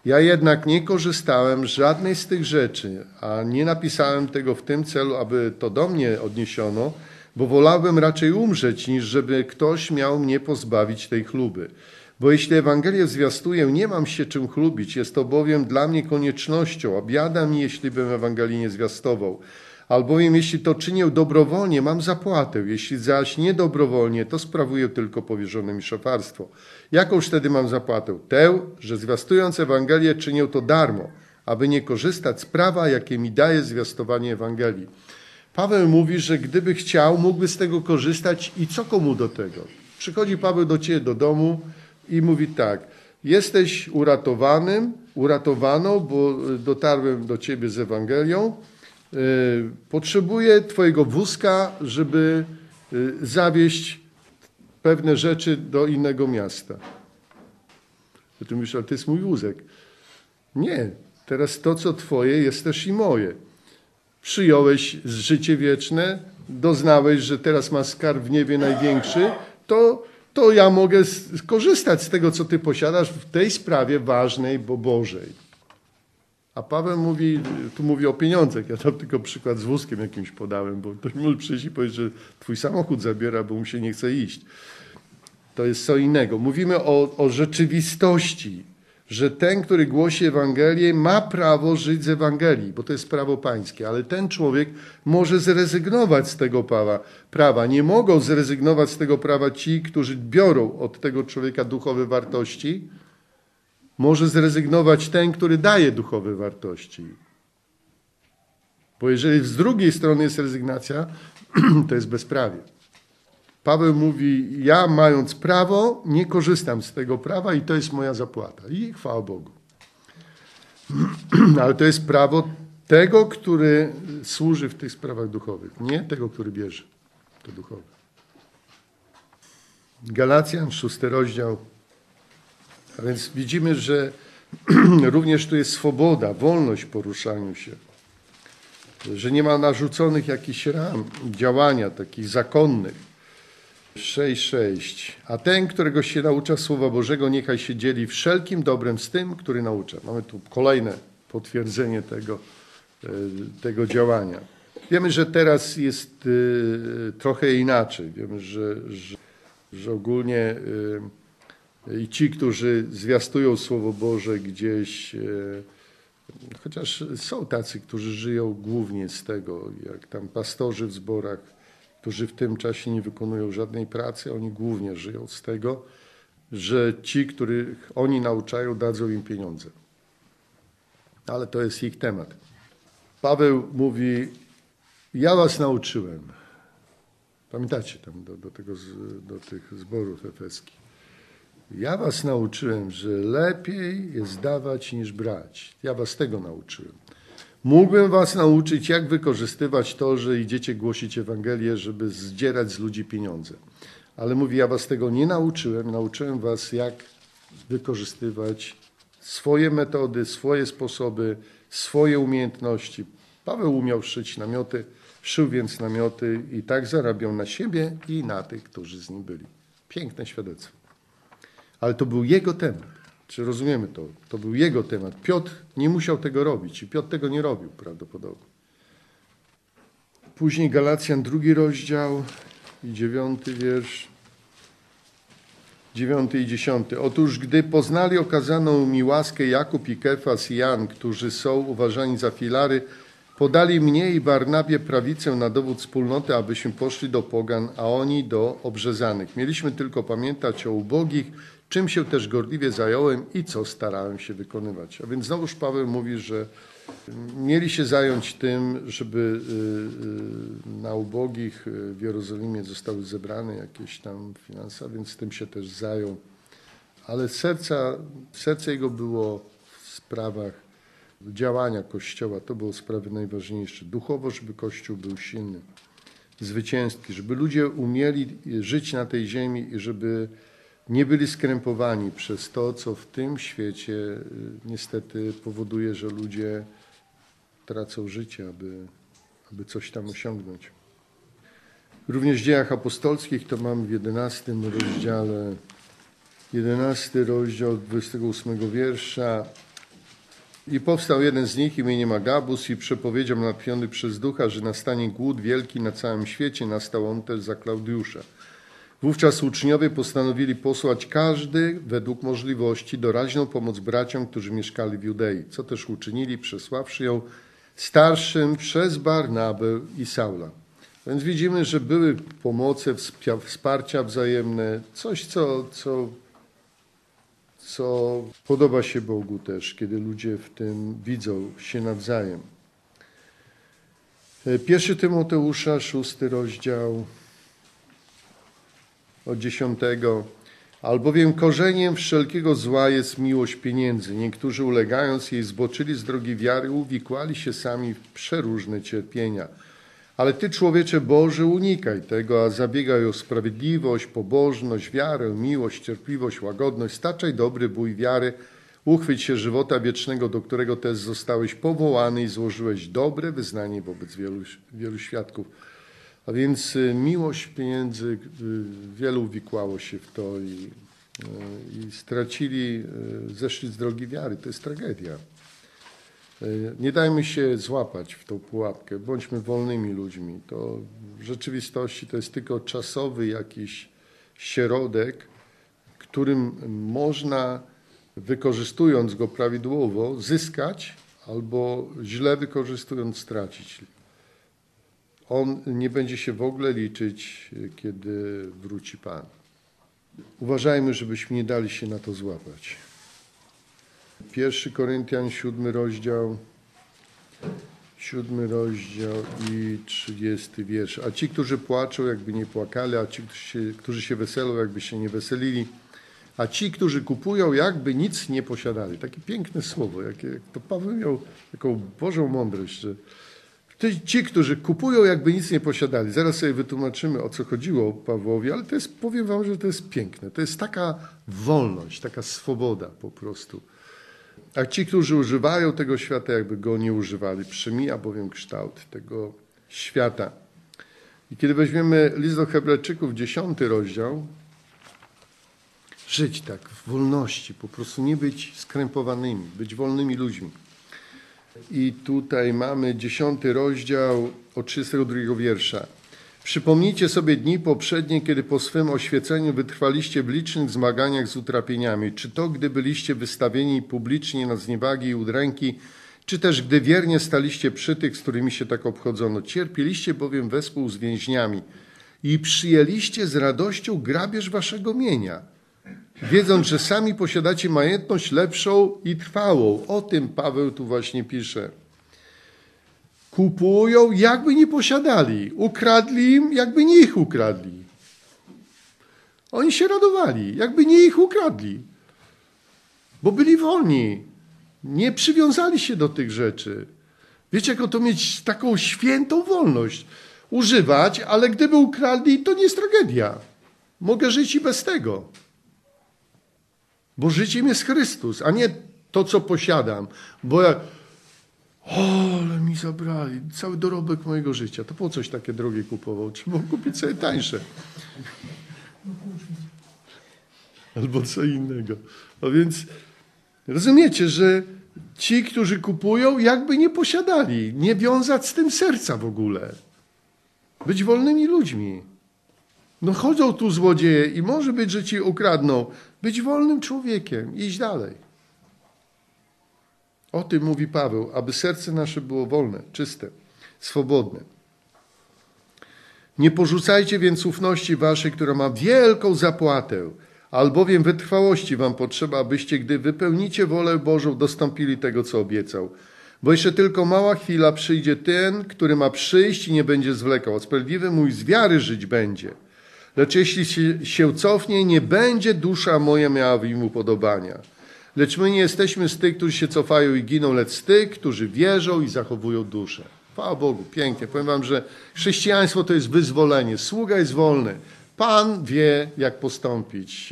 Ja jednak nie korzystałem z żadnej z tych rzeczy, a nie napisałem tego w tym celu, aby to do mnie odniesiono, bo wolałbym raczej umrzeć, niż żeby ktoś miał mnie pozbawić tej chluby. Bo jeśli Ewangelię zwiastuję, nie mam się czym chlubić, jest to bowiem dla mnie koniecznością, a biada mi, jeśli bym Ewangelii nie zwiastował. Albowiem jeśli to czynię dobrowolnie, mam zapłatę, jeśli zaś nie dobrowolnie, to sprawuję tylko powierzone mi szafarstwo. Jakąż wtedy mam zapłatę? Tę, że zwiastując Ewangelię czynię to darmo, aby nie korzystać z prawa, jakie mi daje zwiastowanie Ewangelii. Paweł mówi, że gdyby chciał, mógłby z tego korzystać i co komu do tego? Przychodzi Paweł do ciebie do domu i mówi tak, jesteś uratowanym, uratowaną, bo dotarłem do ciebie z Ewangelią, potrzebuję twojego wózka, żeby zawieźć pewne rzeczy do innego miasta. Ty mówisz, ale to jest mój wózek. Nie, teraz to, co twoje, jest też i moje. Przyjąłeś życie wieczne, doznałeś, że teraz masz skarb w niebie największy, to, to ja mogę skorzystać z tego, co ty posiadasz w tej sprawie ważnej, bo Bożej. A Paweł mówi, tu mówi o pieniądzach. Ja tam tylko przykład z wózkiem jakimś podałem, bo ktoś może przyjść i powiedzieć, że twój samochód zabiera, bo mu się nie chce iść. To jest co innego. Mówimy o, o rzeczywistości, że ten, który głosi Ewangelię, ma prawo żyć z Ewangelii, bo to jest prawo pańskie, ale ten człowiek może zrezygnować z tego prawa. prawa. Nie mogą zrezygnować z tego prawa ci, którzy biorą od tego człowieka duchowe wartości. Może zrezygnować ten, który daje duchowe wartości. Bo jeżeli z drugiej strony jest rezygnacja, to jest bezprawie. Paweł mówi, ja mając prawo, nie korzystam z tego prawa i to jest moja zapłata. I chwała Bogu. Ale to jest prawo tego, który służy w tych sprawach duchowych, nie tego, który bierze to duchowe. Galacjan, szósty rozdział. A więc widzimy, że również tu jest swoboda, wolność w poruszaniu się. Że nie ma narzuconych jakichś ram działania, takich zakonnych. sześć sześć. A ten, którego się naucza Słowa Bożego, niechaj się dzieli wszelkim dobrem z tym, który naucza. Mamy tu kolejne potwierdzenie tego, tego działania. Wiemy, że teraz jest trochę inaczej. Wiemy, że, że, że ogólnie i ci, którzy zwiastują Słowo Boże gdzieś, chociaż są tacy, którzy żyją głównie z tego, jak tam pastorzy w zborach, którzy w tym czasie nie wykonują żadnej pracy, oni głównie żyją z tego, że ci, których oni nauczają, dadzą im pieniądze. Ale to jest ich temat. Paweł mówi, ja was nauczyłem. Pamiętacie tam do, do, tego, do tych zborów efeskich. Ja was nauczyłem, że lepiej jest dawać niż brać. Ja was tego nauczyłem. Mógłbym was nauczyć, jak wykorzystywać to, że idziecie głosić Ewangelię, żeby zdzierać z ludzi pieniądze. Ale mówi, ja was tego nie nauczyłem. Nauczyłem was, jak wykorzystywać swoje metody, swoje sposoby, swoje umiejętności. Paweł umiał szyć namioty, szył więc namioty i tak zarabiał na siebie i na tych, którzy z nim byli. Piękne świadectwo. Ale to był jego temat. Czy rozumiemy to? To był jego temat. Piotr nie musiał tego robić i Piotr tego nie robił prawdopodobnie. Później Galacjan, drugi rozdział i dziewiąty wiersz. Dziewiąty i dziesiąty. Otóż gdy poznali okazaną mi łaskę Jakub i Kefas i Jan, którzy są uważani za filary, podali mnie i Barnabie prawicę na dowód wspólnoty, abyśmy poszli do pogan, a oni do obrzezanych. Mieliśmy tylko pamiętać o ubogich, czym się też gorliwie zająłem i co starałem się wykonywać. A więc znowuż Paweł mówi, że mieli się zająć tym, żeby na ubogich w Jerozolimie zostały zebrane jakieś tam finanse, a więc tym się też zajął. Ale serca, serce jego było w sprawach działania Kościoła. To były sprawy najważniejsze. Duchowo, żeby Kościół był silny, zwycięski, żeby ludzie umieli żyć na tej ziemi i żeby nie byli skrępowani przez to, co w tym świecie niestety powoduje, że ludzie tracą życie, aby, aby coś tam osiągnąć. Również w Dziejach Apostolskich, to mamy w jedenastym rozdziale, jedenasty rozdział dwudziestego ósmego wiersza. I powstał jeden z nich imieniem Agabus i przepowiedział natchniony przez ducha, że nastanie głód wielki na całym świecie. Nastał on też za Klaudiusza. Wówczas uczniowie postanowili posłać każdy według możliwości doraźną pomoc braciom, którzy mieszkali w Judei, co też uczynili, przesławszy ją starszym przez Barnabę i Saula. Więc widzimy, że były pomoce, wsparcia wzajemne, coś, co, co, co podoba się Bogu też, kiedy ludzie w tym widzą się nawzajem. Pierwszy Tymoteusza, szósty rozdział, od dziesiątego. Albowiem korzeniem wszelkiego zła jest miłość pieniędzy. Niektórzy ulegając jej zboczyli z drogi wiary, uwikłali się sami w przeróżne cierpienia. Ale Ty, człowiecze Boży, unikaj tego, a zabiegaj o sprawiedliwość, pobożność, wiarę, miłość, cierpliwość, łagodność. Staczaj dobry bój wiary, uchwyć się żywota wiecznego, do którego też zostałeś powołany i złożyłeś dobre wyznanie wobec wielu, wielu świadków. A więc miłość pieniędzy, wielu uwikłało się w to i, i stracili, zeszli z drogi wiary. To jest tragedia. Nie dajmy się złapać w tą pułapkę. Bądźmy wolnymi ludźmi. To w rzeczywistości to jest tylko czasowy jakiś środek, którym można, wykorzystując go prawidłowo, zyskać albo źle wykorzystując stracić. On nie będzie się w ogóle liczyć, kiedy wróci Pan. Uważajmy, żebyśmy nie dali się na to złapać. Pierwszy Koryntian, siódmy rozdział, siódmy rozdział i trzydziesty wiersz. A ci, którzy płaczą, jakby nie płakali, a ci, którzy się, którzy się weselą, jakby się nie weselili, a ci, którzy kupują, jakby nic nie posiadali. Takie piękne słowo, jakie, jak to Paweł miał taką Bożą mądrość, że ci, którzy kupują, jakby nic nie posiadali. Zaraz sobie wytłumaczymy, o co chodziło Pawłowi, ale to jest, powiem wam, że to jest piękne. To jest taka wolność, taka swoboda po prostu. A ci, którzy używają tego świata, jakby go nie używali. Przemija bowiem kształt tego świata. I kiedy weźmiemy list do Hebrajczyków, dziesiąty rozdział, żyć tak w wolności, po prostu nie być skrępowanymi, być wolnymi ludźmi. I tutaj mamy dziesiąty rozdział od trzydziestego drugiego wiersza. Przypomnijcie sobie dni poprzednie, kiedy po swym oświeceniu wytrwaliście w licznych zmaganiach z utrapieniami. Czy to, gdy byliście wystawieni publicznie na zniewagi i udręki, czy też gdy wiernie staliście przy tych, z którymi się tak obchodzono. Cierpieliście bowiem wespół z więźniami i przyjęliście z radością grabież waszego mienia, wiedząc, że sami posiadacie majątność lepszą i trwałą. O tym Paweł tu właśnie pisze. Kupują, jakby nie posiadali. Ukradli im, jakby nie ich ukradli. Oni się radowali, jakby nie ich ukradli. Bo byli wolni. Nie przywiązali się do tych rzeczy. Wiecie, jak to mieć taką świętą wolność? Używać, ale gdyby ukradli, to nie jest tragedia. Mogę żyć i bez tego. Bo życiem jest Chrystus, a nie to, co posiadam. Bo ja, o, ale mi zabrali cały dorobek mojego życia. To po coś takie drogie kupował? Trzeba kupić sobie tańsze. Albo co innego. A więc rozumiecie, że ci, którzy kupują, jakby nie posiadali. Nie wiązać z tym serca w ogóle. Być wolnymi ludźmi. No chodzą tu złodzieje i może być, że ci ukradną. Być wolnym człowiekiem, iść dalej. O tym mówi Paweł, aby serce nasze było wolne, czyste, swobodne. Nie porzucajcie więc ufności waszej, która ma wielką zapłatę, albowiem wytrwałości wam potrzeba, abyście, gdy wypełnicie wolę Bożą, dostąpili tego, co obiecał. Bo jeszcze tylko mała chwila przyjdzie ten, który ma przyjść i nie będzie zwlekał, a sprawiedliwy mój z wiary żyć będzie. Lecz jeśli się cofnie, nie będzie dusza moja miała w nim upodobania. Lecz my nie jesteśmy z tych, którzy się cofają i giną, lecz z tych, którzy wierzą i zachowują duszę. Chwała Bogu, pięknie. Powiem wam, że chrześcijaństwo to jest wyzwolenie. Sługa jest wolny. Pan wie, jak postąpić.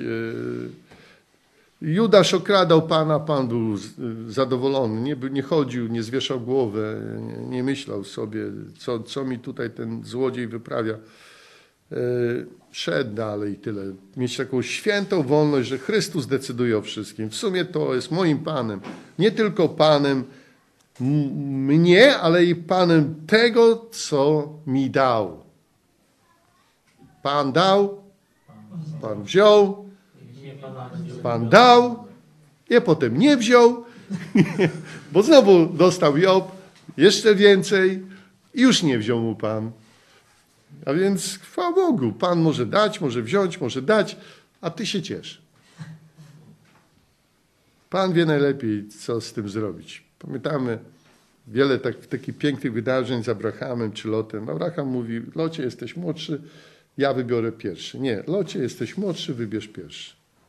Judasz okradał Pana, Pan był zadowolony. Nie, nie chodził, nie zwieszał głowy, nie, nie myślał sobie, co, co mi tutaj ten złodziej wyprawia. szedł dalej i tyle. Mieć taką świętą wolność, że Chrystus decyduje o wszystkim. W sumie to jest moim Panem. Nie tylko Panem mnie, ale i Panem tego, co mi dał. Pan dał, Pan wziął, Pan dał, i potem nie wziął, bo znowu dostał Job jeszcze więcej i już nie wziął mu Pan. A więc chwała Bogu, Pan może dać, może wziąć, może dać, a ty się ciesz. Pan wie najlepiej, co z tym zrobić. Pamiętamy wiele tak, takich pięknych wydarzeń z Abrahamem czy Lotem. Abraham mówi, Locie, jesteś młodszy, ja wybiorę pierwszy. Nie, Locie, jesteś młodszy, wybierz pierwszy.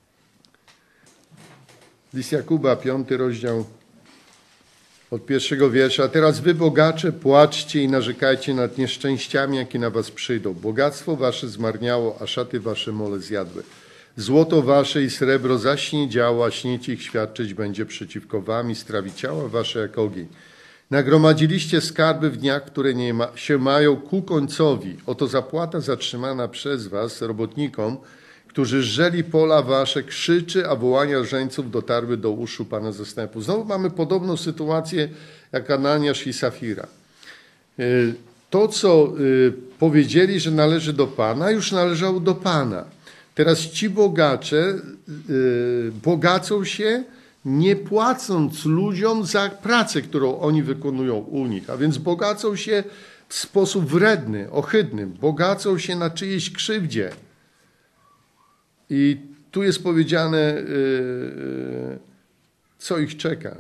List Jakuba, piąty rozdział, od pierwszego wiersza. Teraz wy, bogacze, płaczcie i narzekajcie nad nieszczęściami, jakie na was przyjdą. Bogactwo wasze zmarniało, a szaty wasze mole zjadły. Złoto wasze i srebro zaśniedziało, a śnieć ich świadczyć będzie przeciwko wam i strawi ciała wasze jak ogień. Nagromadziliście skarby w dniach, które nie ma, się mają ku końcowi. Oto zapłata zatrzymana przez was robotnikom, którzy żżeli pola wasze, krzyczy, a wołania żeńców dotarły do uszu Pana zastępu. Znowu mamy podobną sytuację jak Ananiasz i Safira. To, co powiedzieli, że należy do Pana, już należało do Pana. Teraz ci bogacze bogacą się, nie płacąc ludziom za pracę, którą oni wykonują u nich. A więc bogacą się w sposób wredny, ohydny. Bogacą się na czyjejś krzywdzie. I tu jest powiedziane, co ich czeka.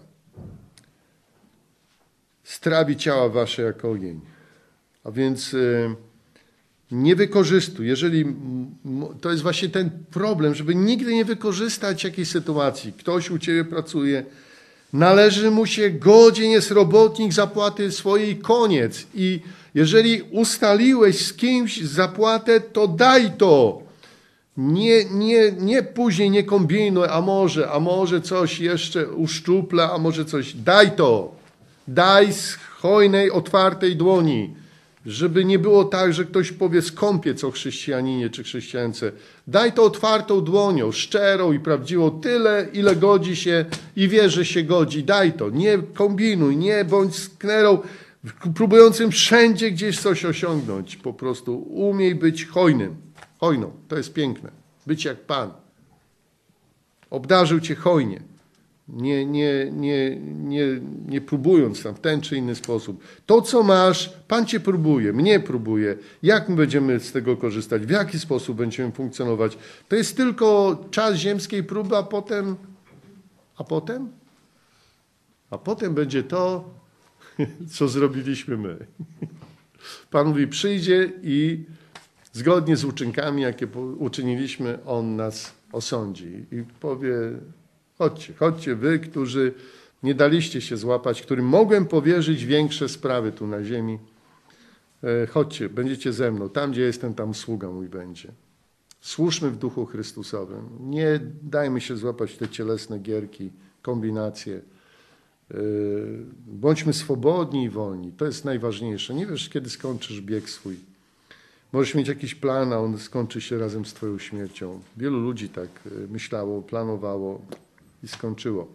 Strawi ciała wasze jak ogień. A więc nie wykorzystuj. Jeżeli, to jest właśnie ten problem, żeby nigdy nie wykorzystać jakiejś sytuacji. Ktoś u ciebie pracuje, należy mu się, godzien jest robotnik, zapłaty swojej, koniec. I jeżeli ustaliłeś z kimś zapłatę, to daj to. Nie, nie, nie później nie kombinuj, a może, a może coś jeszcze uszczupla, a może coś. Daj to. Daj z hojnej, otwartej dłoni. Żeby nie było tak, że ktoś powie skąpiec o chrześcijaninie czy chrześcijance. Daj to otwartą dłonią, szczerą i prawdziwą, tyle, ile godzi się i wie, że się godzi. Daj to. Nie kombinuj, nie bądź sknerą, próbującym wszędzie gdzieś coś osiągnąć. Po prostu umiej być hojnym. Hojną. To jest piękne. Być jak Pan. Obdarzył cię hojnie. Nie, nie, nie, nie, nie próbując tam w ten czy inny sposób. To, co masz, Pan cię próbuje, mnie próbuje. Jak my będziemy z tego korzystać? W jaki sposób będziemy funkcjonować? To jest tylko czas ziemskiej próby, a potem... A potem? A potem będzie to, co zrobiliśmy my. Pan mówi, przyjdzie i zgodnie z uczynkami, jakie uczyniliśmy, On nas osądzi i powie, chodźcie, chodźcie wy, którzy nie daliście się złapać, którym mogłem powierzyć większe sprawy tu na ziemi. Chodźcie, będziecie ze mną. Tam, gdzie jestem, tam sługa mój będzie. Służmy w duchu Chrystusowym. Nie dajmy się złapać w te cielesne gierki, kombinacje. Bądźmy swobodni i wolni. To jest najważniejsze. Nie wiesz, kiedy skończysz bieg swój. Możesz mieć jakiś plan, a on skończy się razem z twoją śmiercią. Wielu ludzi tak myślało, planowało i skończyło.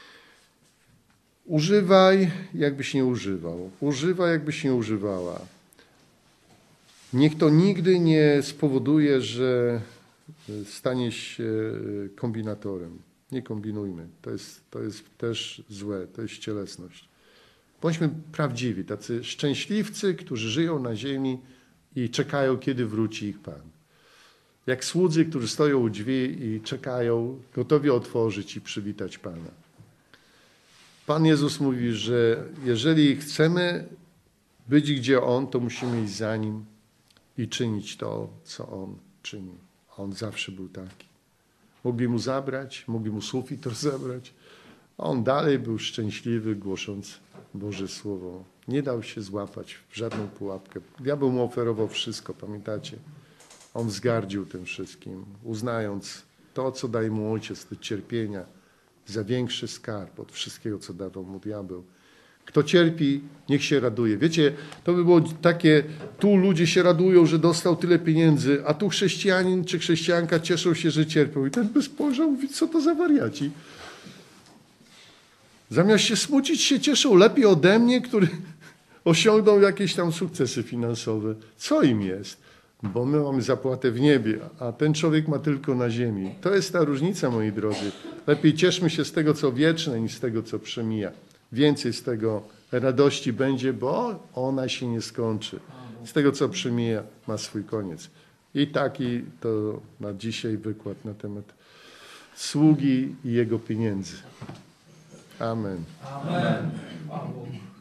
Używaj, jakbyś nie używał. Używaj, jakbyś nie używała. Niech to nigdy nie spowoduje, że staniesz się kombinatorem. Nie kombinujmy. To jest, to jest też złe, to jest cielesność. Bądźmy prawdziwi, tacy szczęśliwcy, którzy żyją na ziemi i czekają, kiedy wróci ich Pan. Jak słudzy, którzy stoją u drzwi i czekają, gotowi otworzyć i przywitać Pana. Pan Jezus mówi, że jeżeli chcemy być gdzie On, to musimy iść za Nim i czynić to, co On czyni. On zawsze był taki. Mogli Mu zabrać, mogli Mu sufit rozebrać, a On dalej był szczęśliwy, głosząc Boże Słowo. Nie dał się złapać w żadną pułapkę. Diabeł Mu oferował wszystko, pamiętacie? On wzgardził tym wszystkim, uznając to, co daje Mu Ojciec, te cierpienia, za większy skarb od wszystkiego, co dawał Mu diabeł. Kto cierpi, niech się raduje. Wiecie, to by było takie, tu ludzie się radują, że dostał tyle pieniędzy, a tu chrześcijanin czy chrześcijanka cieszą się, że cierpią. I ten by spojrzał, mówi, co to za wariaci. Zamiast się smucić, się cieszą lepiej ode mnie, który osiągnął jakieś tam sukcesy finansowe. Co im jest? Bo my mamy zapłatę w niebie, a ten człowiek ma tylko na ziemi. To jest ta różnica, moi drodzy. Lepiej cieszmy się z tego, co wieczne, niż z tego, co przemija. Więcej z tego radości będzie, bo ona się nie skończy. Z tego, co przemija, ma swój koniec. I taki to na dzisiaj wykład na temat sługi i jego pieniędzy. Amen. Amen.